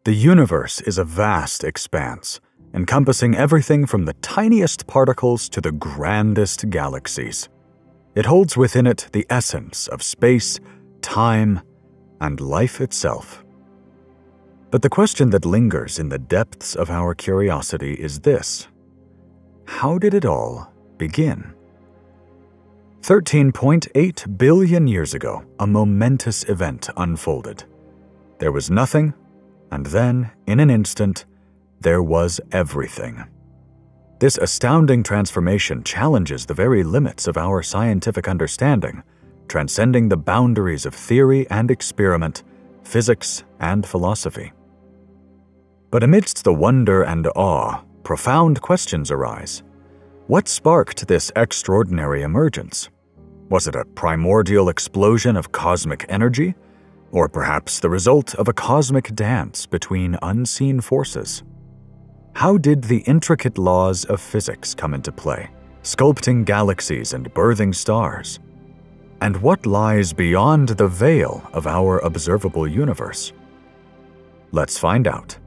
The universe is a vast expanse, encompassing everything from the tiniest particles to the grandest galaxies. It holds within it the essence of space, time, and life itself. But the question that lingers in the depths of our curiosity is this: how did it all begin? 13.8 billion years ago, a momentous event unfolded. There was nothing, and then, in an instant, there was everything. This astounding transformation challenges the very limits of our scientific understanding, transcending the boundaries of theory and experiment, physics and philosophy. But amidst the wonder and awe, profound questions arise. What sparked this extraordinary emergence? Was it a primordial explosion of cosmic energy? Or perhaps the result of a cosmic dance between unseen forces? How did the intricate laws of physics come into play, sculpting galaxies and birthing stars? And what lies beyond the veil of our observable universe? Let's find out.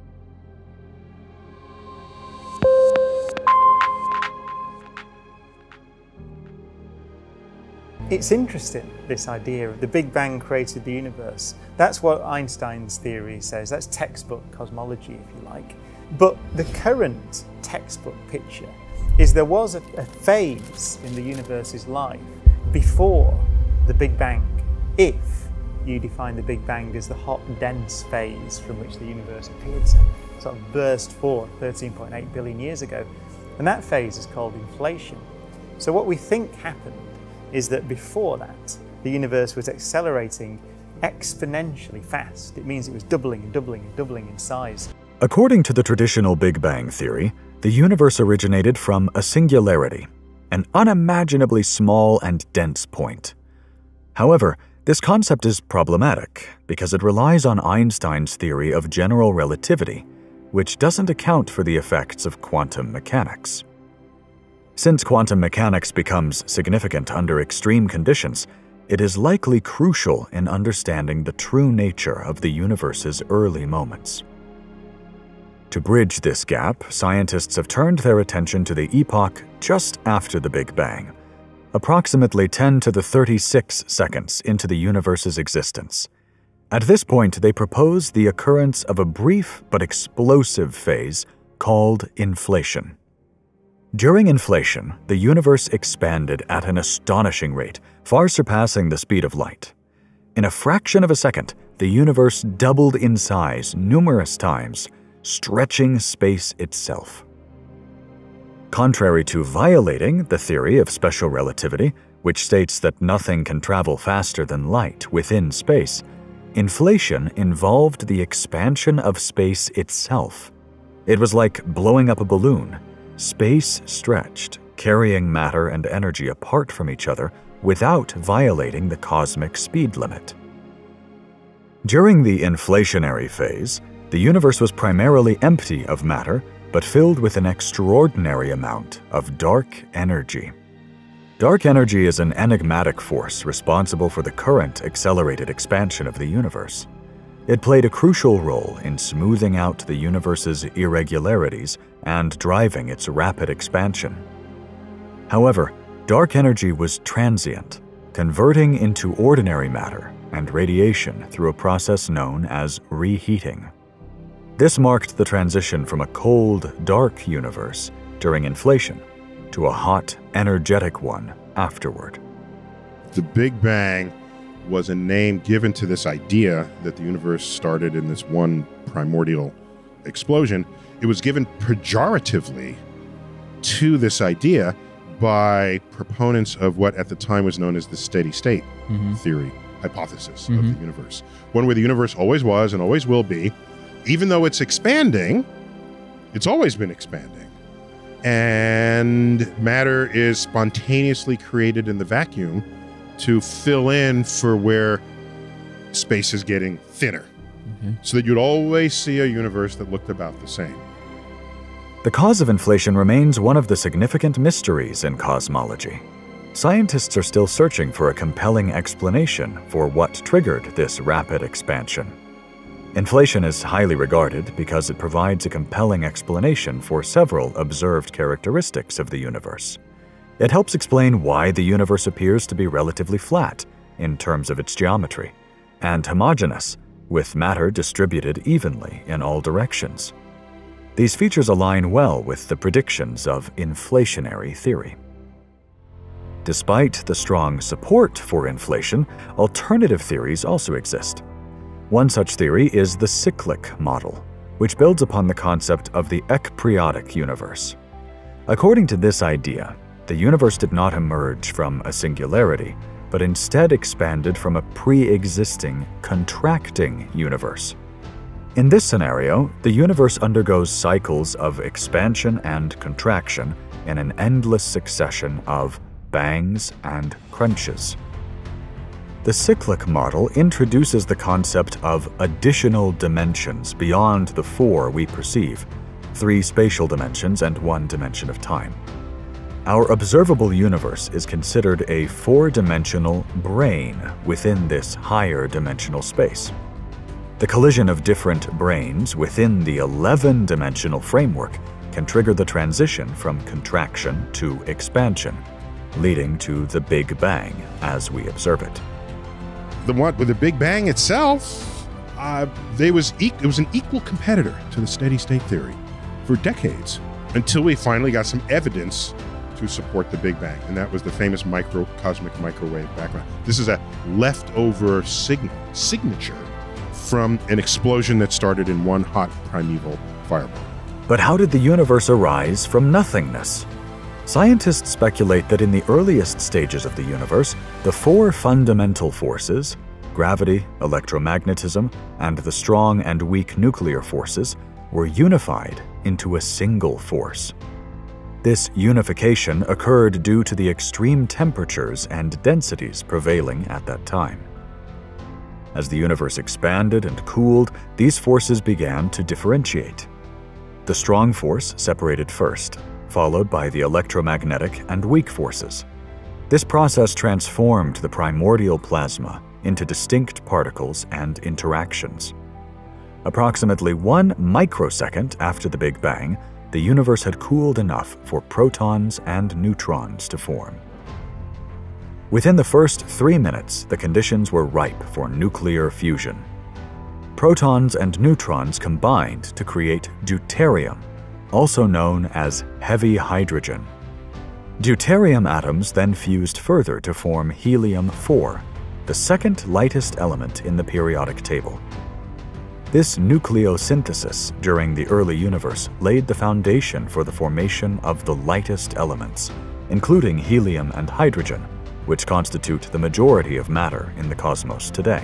It's interesting, this idea of the Big Bang created the universe. That's what Einstein's theory says. That's textbook cosmology, if you like. But the current textbook picture is there was a phase in the universe's life before the Big Bang, if you define the Big Bang as the hot, dense phase from which the universe appeared to sort of burst forth 13.8 billion years ago. And that phase is called inflation. So what we think happened is that before that, the universe was accelerating exponentially fast. It means it was doubling and doubling and doubling in size. According to the traditional Big Bang theory, the universe originated from a singularity, an unimaginably small and dense point. However, this concept is problematic because it relies on Einstein's theory of general relativity, which doesn't account for the effects of quantum mechanics. Since quantum mechanics becomes significant under extreme conditions, it is likely crucial in understanding the true nature of the universe's early moments. To bridge this gap, scientists have turned their attention to the epoch just after the Big Bang, approximately 10 to the 36 seconds into the universe's existence. At this point, they propose the occurrence of a brief but explosive phase called inflation. During inflation, the universe expanded at an astonishing rate, far surpassing the speed of light. In a fraction of a second, the universe doubled in size numerous times, stretching space itself. Contrary to violating the theory of special relativity, which states that nothing can travel faster than light within space, inflation involved the expansion of space itself. It was like blowing up a balloon. Space stretched, carrying matter and energy apart from each other without violating the cosmic speed limit. During the inflationary phase, the universe was primarily empty of matter, but filled with an extraordinary amount of dark energy. Dark energy is an enigmatic force responsible for the current accelerated expansion of the universe. It played a crucial role in smoothing out the universe's irregularities and driving its rapid expansion. However, dark energy was transient, converting into ordinary matter and radiation through a process known as reheating. This marked the transition from a cold, dark universe during inflation to a hot, energetic one afterward. The Big Bang was a name given to this idea that the universe started in this one primordial explosion. It was given pejoratively to this idea by proponents of what at the time was known as the steady state theory, hypothesis of the universe. One where the universe always was and always will be. Even though it's expanding, it's always been expanding. And matter is spontaneously created in the vacuum to fill in for where space is getting thinner. So that you'd always see a universe that looked about the same. The cause of inflation remains one of the significant mysteries in cosmology. Scientists are still searching for a compelling explanation for what triggered this rapid expansion. Inflation is highly regarded because it provides a compelling explanation for several observed characteristics of the universe. It helps explain why the universe appears to be relatively flat in terms of its geometry, and homogeneous, with matter distributed evenly in all directions. These features align well with the predictions of inflationary theory. Despite the strong support for inflation, alternative theories also exist. One such theory is the cyclic model, which builds upon the concept of the ekperiodic universe. According to this idea, the universe did not emerge from a singularity, but instead expanded from a pre-existing, contracting universe. In this scenario, the universe undergoes cycles of expansion and contraction in an endless succession of bangs and crunches. The cyclic model introduces the concept of additional dimensions beyond the 4 we perceive, 3 spatial dimensions and 1 dimension of time. Our observable universe is considered a 4-dimensional brane within this higher dimensional space. The collision of different branes within the 11-dimensional framework can trigger the transition from contraction to expansion, leading to the Big Bang as we observe it. The one with the Big Bang itself, it was an equal competitor to the steady state theory for decades, until we finally got some evidence to support the Big Bang, and that was the famous cosmic microwave background. This is a leftover signature from an explosion that started in one hot primeval fireball. But how did the universe arise from nothingness? Scientists speculate that in the earliest stages of the universe, the 4 fundamental forces, gravity, electromagnetism, and the strong and weak nuclear forces, were unified into a single force. This unification occurred due to the extreme temperatures and densities prevailing at that time. As the universe expanded and cooled, these forces began to differentiate. The strong force separated first, followed by the electromagnetic and weak forces. This process transformed the primordial plasma into distinct particles and interactions. Approximately 1 microsecond after the Big Bang, the universe had cooled enough for protons and neutrons to form. Within the first 3 minutes, the conditions were ripe for nuclear fusion. Protons and neutrons combined to create deuterium, also known as heavy hydrogen. Deuterium atoms then fused further to form helium-4, the second lightest element in the periodic table. This nucleosynthesis during the early universe laid the foundation for the formation of the lightest elements, including helium and hydrogen, which constitute the majority of matter in the cosmos today.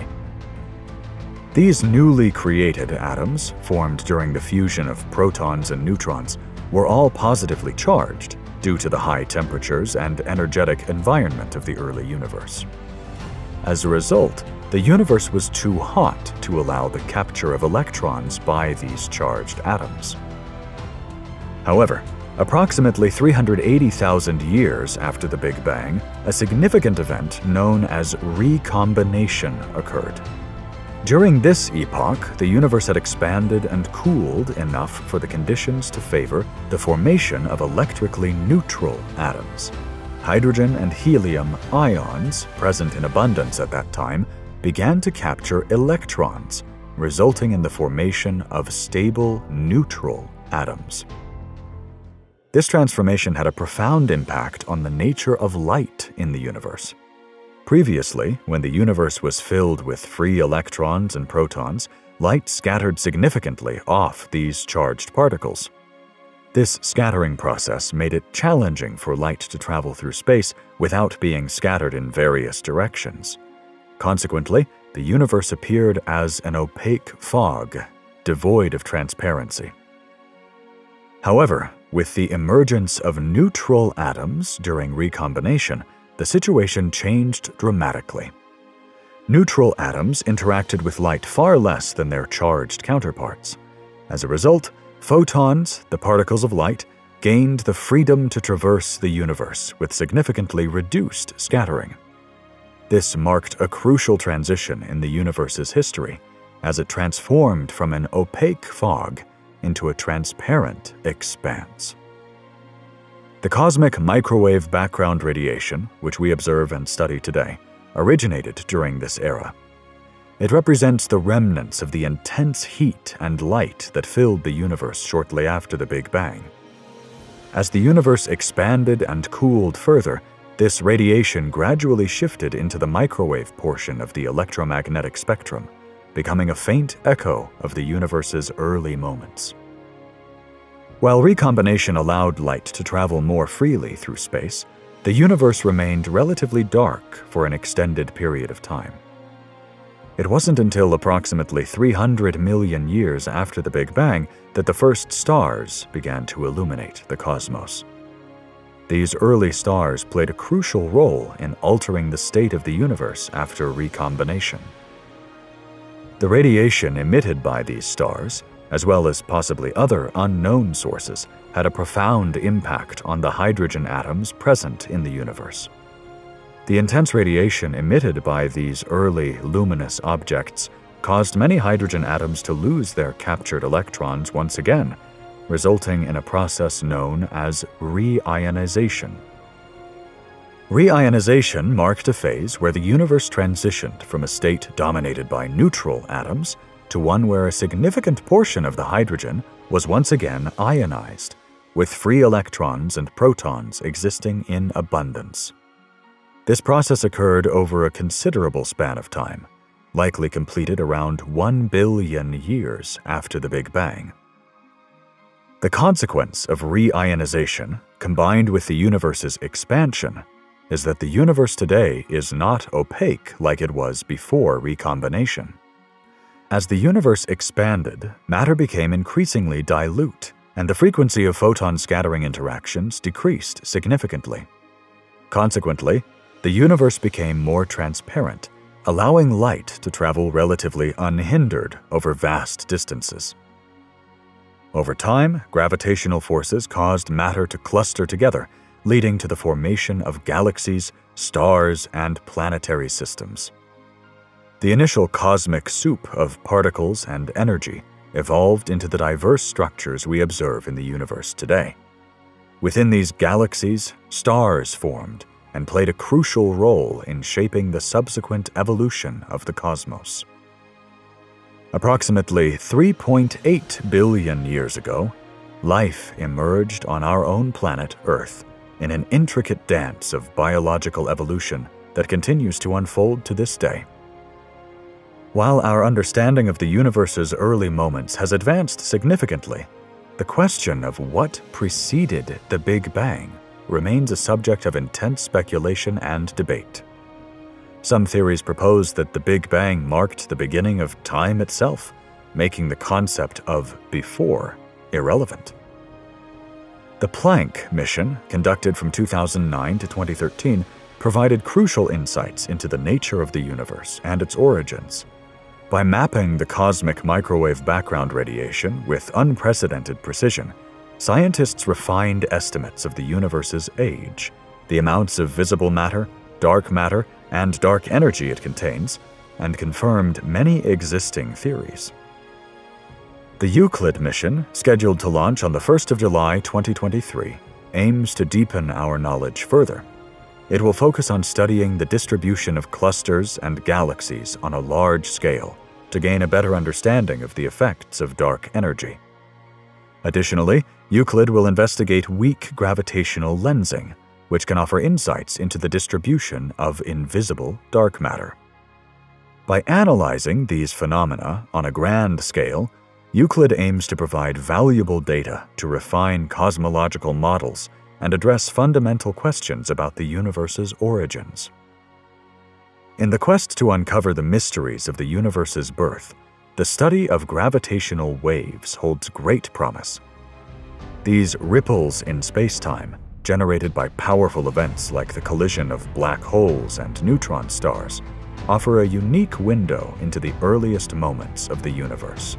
These newly created atoms, formed during the fusion of protons and neutrons, were all positively charged due to the high temperatures and energetic environment of the early universe. As a result, the universe was too hot to allow the capture of electrons by these charged atoms. However, approximately 380,000 years after the Big Bang, a significant event known as recombination occurred. During this epoch, the universe had expanded and cooled enough for the conditions to favor the formation of electrically neutral atoms. Hydrogen and helium ions, present in abundance at that time, began to capture electrons, resulting in the formation of stable neutral atoms. This transformation had a profound impact on the nature of light in the universe. Previously, when the universe was filled with free electrons and protons, light scattered significantly off these charged particles. This scattering process made it challenging for light to travel through space without being scattered in various directions. Consequently, the universe appeared as an opaque fog, devoid of transparency. However, with the emergence of neutral atoms during recombination, the situation changed dramatically. Neutral atoms interacted with light far less than their charged counterparts. As a result, photons, the particles of light, gained the freedom to traverse the universe with significantly reduced scattering. This marked a crucial transition in the universe's history, as it transformed from an opaque fog into a transparent expanse. The cosmic microwave background radiation, which we observe and study today, originated during this era. It represents the remnants of the intense heat and light that filled the universe shortly after the Big Bang. As the universe expanded and cooled further, this radiation gradually shifted into the microwave portion of the electromagnetic spectrum, becoming a faint echo of the universe's early moments. While recombination allowed light to travel more freely through space, the universe remained relatively dark for an extended period of time. It wasn't until approximately 300 million years after the Big Bang that the first stars began to illuminate the cosmos. These early stars played a crucial role in altering the state of the universe after recombination. The radiation emitted by these stars, as well as possibly other unknown sources, had a profound impact on the hydrogen atoms present in the universe. The intense radiation emitted by these early luminous objects caused many hydrogen atoms to lose their captured electrons once again, resulting in a process known as reionization. Reionization marked a phase where the universe transitioned from a state dominated by neutral atoms to one where a significant portion of the hydrogen was once again ionized, with free electrons and protons existing in abundance. This process occurred over a considerable span of time, likely completed around 1 billion years after the Big Bang. The consequence of reionization, combined with the universe's expansion, is that the universe today is not opaque like it was before recombination. As the universe expanded, matter became increasingly dilute, and the frequency of photon-scattering interactions decreased significantly. Consequently, the universe became more transparent, allowing light to travel relatively unhindered over vast distances. Over time, gravitational forces caused matter to cluster together, leading to the formation of galaxies, stars, and planetary systems. The initial cosmic soup of particles and energy evolved into the diverse structures we observe in the universe today. Within these galaxies, stars formed and played a crucial role in shaping the subsequent evolution of the cosmos. Approximately 3.8 billion years ago, life emerged on our own planet Earth in an intricate dance of biological evolution that continues to unfold to this day. While our understanding of the universe's early moments has advanced significantly, the question of what preceded the Big Bang remains a subject of intense speculation and debate. Some theories propose that the Big Bang marked the beginning of time itself, making the concept of before irrelevant. The Planck mission, conducted from 2009 to 2013, provided crucial insights into the nature of the universe and its origins. By mapping the cosmic microwave background radiation with unprecedented precision, scientists refined estimates of the universe's age, the amounts of visible matter, and dark energy it contains, and confirmed many existing theories. The Euclid mission, scheduled to launch on the 1st of July 2023, aims to deepen our knowledge further. It will focus on studying the distribution of clusters and galaxies on a large scale to gain a better understanding of the effects of dark energy. Additionally, Euclid will investigate weak gravitational lensing, which can offer insights into the distribution of invisible dark matter. By analyzing these phenomena on a grand scale, Euclid aims to provide valuable data to refine cosmological models and address fundamental questions about the universe's origins. In the quest to uncover the mysteries of the universe's birth, the study of gravitational waves holds great promise. These ripples in space-time, generated by powerful events like the collision of black holes and neutron stars, offer a unique window into the earliest moments of the universe.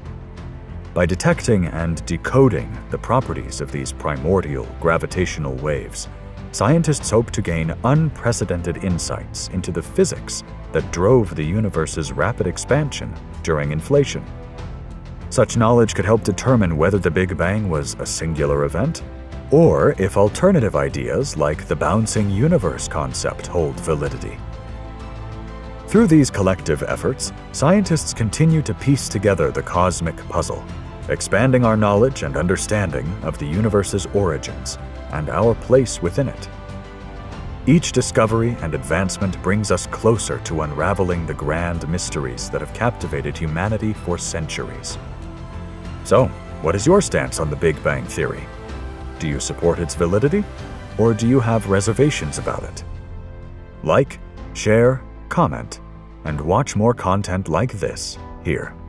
By detecting and decoding the properties of these primordial gravitational waves, scientists hope to gain unprecedented insights into the physics that drove the universe's rapid expansion during inflation. Such knowledge could help determine whether the Big Bang was a singular event, or if alternative ideas like the bouncing universe concept hold validity. Through these collective efforts, scientists continue to piece together the cosmic puzzle, expanding our knowledge and understanding of the universe's origins and our place within it. Each discovery and advancement brings us closer to unraveling the grand mysteries that have captivated humanity for centuries. So, what is your stance on the Big Bang Theory? Do you support its validity, or do you have reservations about it? Like, share, comment, and watch more content like this here.